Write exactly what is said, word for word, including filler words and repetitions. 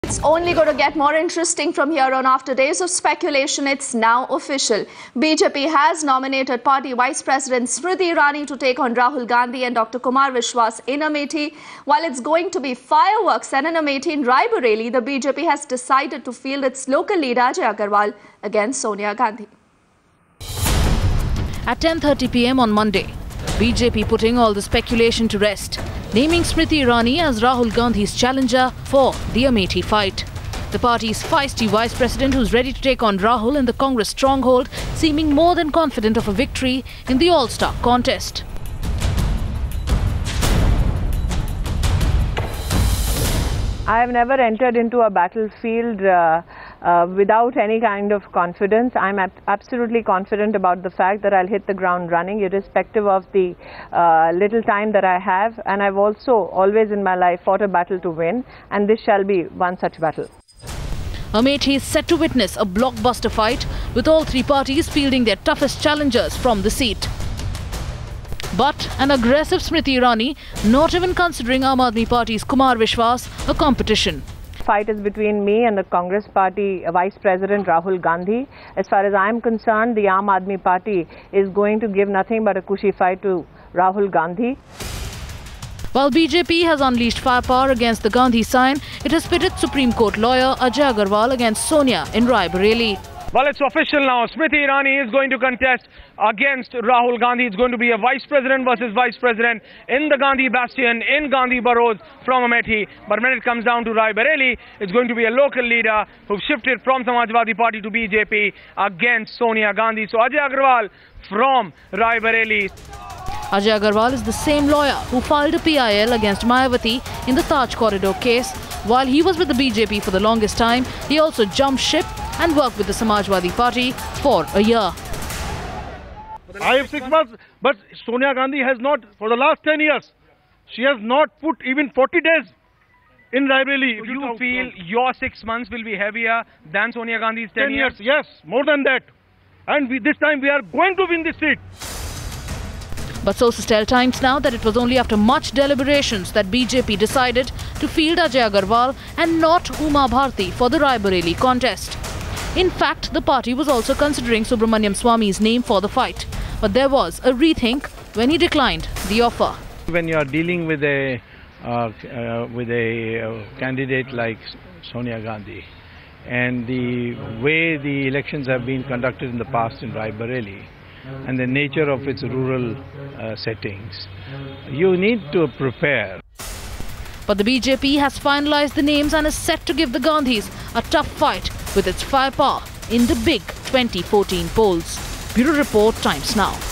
It's only going to get more interesting from here on. After days of speculation, it's now official. B J P has nominated party Vice President Smriti Irani to take on Rahul Gandhi and Doctor Kumar Vishwas in Amethi. While it's going to be fireworks and an Amethi in Raebareli, the B J P has decided to field its local leader Ajay Agarwal against Sonia Gandhi. At ten thirty p m on Monday, B J P putting all the speculation to rest, naming Smriti Irani as Rahul Gandhi's challenger for the Amethi fight. The party's feisty vice president, who's ready to take on Rahul in the Congress stronghold, seeming more than confident of a victory in the all-star contest. I have never entered into a battlefield uh, uh, without any kind of confidence. I'm ab absolutely confident about the fact that I'll hit the ground running, irrespective of the uh, little time that I have. And I've also always in my life fought a battle to win, and this shall be one such battle. Amethi is set to witness a blockbuster fight, with all three parties fielding their toughest challengers from the seat. But an aggressive Smriti Irani, not even considering Aam Aadmi Party's Kumar Vishwas a competition. Fight is between me and the Congress Party Vice President Rahul Gandhi. As far as I am concerned, the Aam Aadmi Party is going to give nothing but a cushy fight to Rahul Gandhi. While B J P has unleashed firepower against the Gandhi sign, it has pitted Supreme Court lawyer Ajay Agarwal against Sonia in Raebareli. Well, it's official now. Smriti Irani is going to contest against Rahul Gandhi. It's going to be a vice president versus vice president in the Gandhi bastion in Gandhi Boroughs from Amethi. But when it comes down to Raebareli, it's going to be a local leader who shifted from Samajwadi Party to B J P against Sonia Gandhi. So Ajay Agarwal from Raebareli. Ajay Agarwal is the same lawyer who filed a P I L against Mayawati in the Taj Corridor case. While he was with the B J P for the longest time, he also jumped ship and worked with the Samajwadi Party for a year. I have six months, but Sonia Gandhi has not, for the last ten years, she has not put even forty days in Raebareli. So you feel your six months will be heavier than Sonia Gandhi's ten, ten years? Yes, more than that. And we, this time we are going to win this seat. But sources tell Times Now that it was only after much deliberations that B J P decided to field Ajay Agarwal and not Uma Bharti for the Raebareli contest. In fact, the party was also considering Subramaniam Swamy's name for the fight. But there was a rethink when he declined the offer. When you are dealing with a, uh, uh, with a uh, candidate like Sonia Gandhi, and the way the elections have been conducted in the past in Raebareli, and the nature of its rural uh, settings, you need to prepare. But the B J P has finalized the names and is set to give the Gandhis a tough fight with its firepower in the big twenty fourteen polls. Bureau Report, Times Now.